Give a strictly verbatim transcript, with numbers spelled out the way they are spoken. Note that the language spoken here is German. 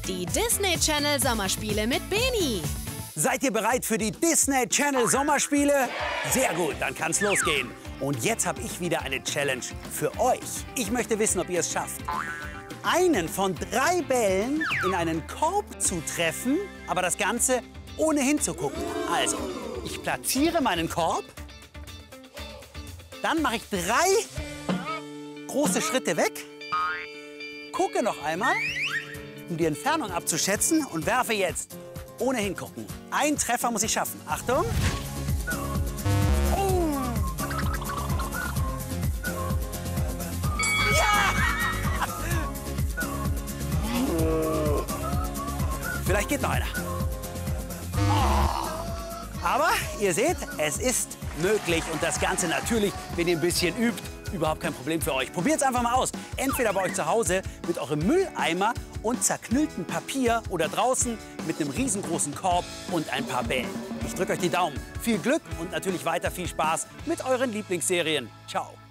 Die Disney Channel Sommerspiele mit Beni. Seid ihr bereit für die Disney Channel Sommerspiele? Sehr gut, dann kann's losgehen. Und jetzt habe ich wieder eine Challenge für euch. Ich möchte wissen, ob ihr es schafft, einen von drei Bällen in einen Korb zu treffen, aber das Ganze ohne hinzugucken. Also, ich platziere meinen Korb, dann mache ich drei große Schritte weg, gucke noch einmal, um die Entfernung abzuschätzen und werfe jetzt ohne hingucken. Ein Treffer muss ich schaffen. Achtung! Oh. Ja! Vielleicht geht noch einer. Oh. Aber ihr seht, es ist möglich und das Ganze natürlich, wenn ihr ein bisschen übt, überhaupt kein Problem für euch. Probiert es einfach mal aus. Entweder bei euch zu Hause mit eurem Mülleimer und zerknülltem Papier oder draußen mit einem riesengroßen Korb und ein paar Bällen. Ich drücke euch die Daumen. Viel Glück und natürlich weiter viel Spaß mit euren Lieblingsserien. Ciao.